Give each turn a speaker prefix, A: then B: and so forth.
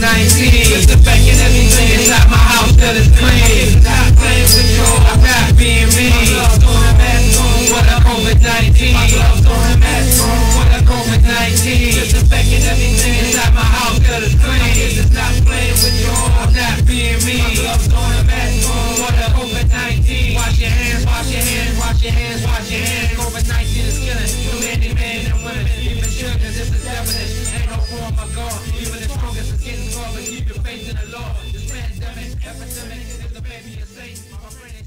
A: On-Covid-19. Disinfecting everything inside my house till it's clean. Stop playing with you. I'm not being mean. My gloves on the mask on for the COVID-19. My gloves on the mask on for the COVID-19. Disinfecting everything inside my house till it's clean. Stop playing with you. I'm not being mean. My gloves on the mask on for the COVID-19. Wash your hands, wash your hands, wash your hands, wash your hands. COVID-19 is killing too many men and women, even children. This is devilish. Ain't no form of God. Even the strongest is getting scarred, but keep your faith in the Lord. This pandemic, epidemic, is the baby of Satan.